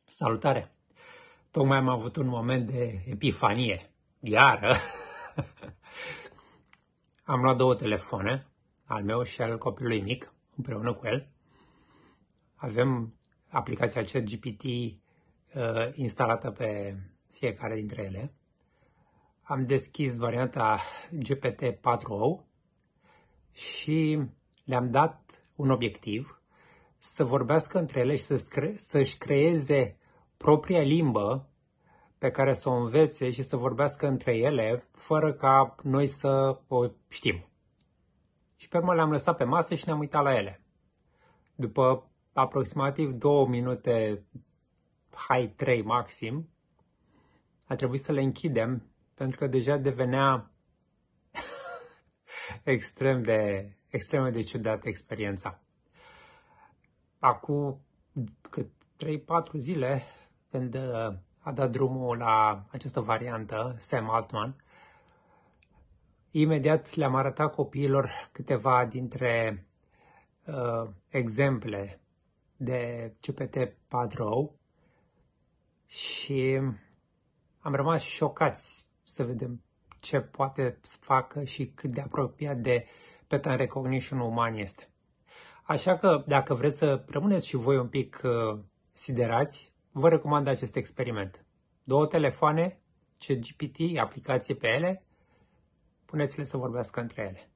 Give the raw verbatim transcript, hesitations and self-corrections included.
Salutare! Tocmai am avut un moment de epifanie. Iară! Am luat două telefoane, al meu și al copilului mic, împreună cu el. Avem aplicația ChatGPT uh, instalată pe fiecare dintre ele. Am deschis varianta G P T patru o și le-am dat un obiectiv să vorbească între ele și să-și creeze propria limbă pe care să o învețe și să vorbească între ele fără ca noi să o știm. Și pe urmă le-am lăsat pe masă și ne-am uitat la ele. După aproximativ două minute, hai trei maxim, a trebuit să le închidem pentru că deja devenea extrem de, extrem de ciudată experiența. Acum cât trei patru zile, când a dat drumul la această variantă, Sam Altman, imediat le-am arătat copiilor câteva dintre uh, exemple de G P T patru o și am rămas șocați să vedem ce poate să facă și cât de apropiat de pattern recognition uman este. Așa că, dacă vreți să rămâneți și voi un pic uh, siderați, vă recomand acest experiment. Două telefoane, ChatGPT, aplicație pe ele, puneți-le să vorbească între ele.